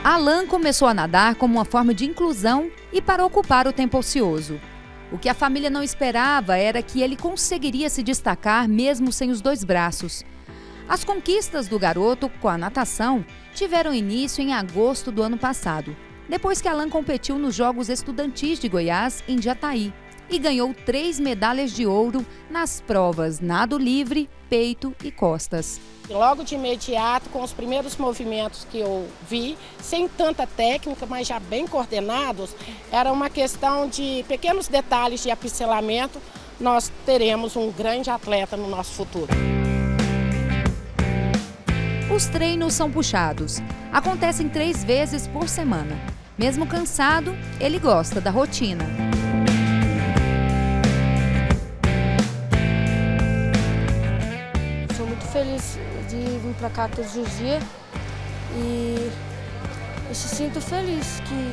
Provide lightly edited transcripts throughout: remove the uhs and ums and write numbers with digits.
Alan começou a nadar como uma forma de inclusão e para ocupar o tempo ocioso. O que a família não esperava era que ele conseguiria se destacar mesmo sem os dois braços. As conquistas do garoto com a natação tiveram início em agosto do ano passado, depois que Alan competiu nos Jogos Estudantis de Goiás, em Jataí, e ganhou 3 medalhas de ouro nas provas nado livre, peito e costas. Logo de imediato, com os primeiros movimentos que eu vi, sem tanta técnica, mas já bem coordenados, era uma questão de pequenos detalhes de apincelamento, nós teremos um grande atleta no nosso futuro. Os treinos são puxados, acontecem 3 vezes por semana. Mesmo cansado, ele gosta da rotina. Sou muito feliz de vir para cá todos os dias e eu se sinto feliz que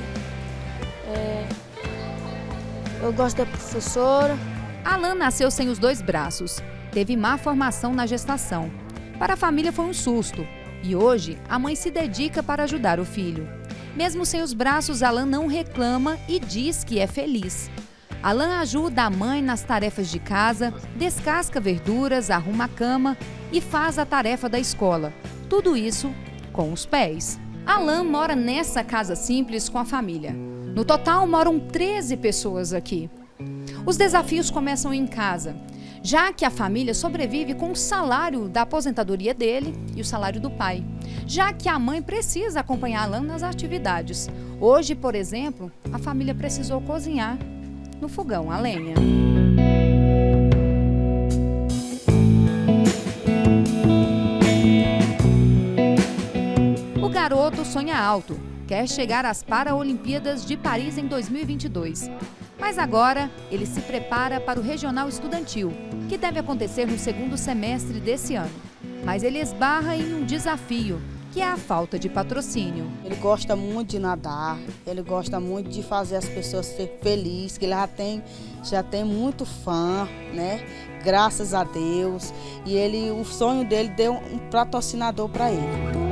eu gosto da professora. Alan nasceu sem os 2 braços, teve má formação na gestação. Para a família foi um susto e hoje a mãe se dedica para ajudar o filho. Mesmo sem os braços, Alan não reclama e diz que é feliz. Alan ajuda a mãe nas tarefas de casa, descasca verduras, arruma a cama e faz a tarefa da escola. Tudo isso com os pés. Alan mora nessa casa simples com a família. No total, moram 13 pessoas aqui. Os desafios começam em casa, já que a família sobrevive com o salário da aposentadoria dele e o salário do pai, já que a mãe precisa acompanhar Alan nas atividades. Hoje, por exemplo, a família precisou cozinhar no fogão a lenha. O garoto sonha alto, quer chegar às Paralimpíadas de Paris em 2022. Mas agora ele se prepara para o Regional Estudantil, que deve acontecer no 2º semestre desse ano. Mas ele esbarra em um desafio, que é a falta de patrocínio. Ele gosta muito de nadar, ele gosta muito de fazer as pessoas ser felizes, que ele já tem muito fã, né? Graças a Deus. E o sonho dele deu um patrocinador para ele.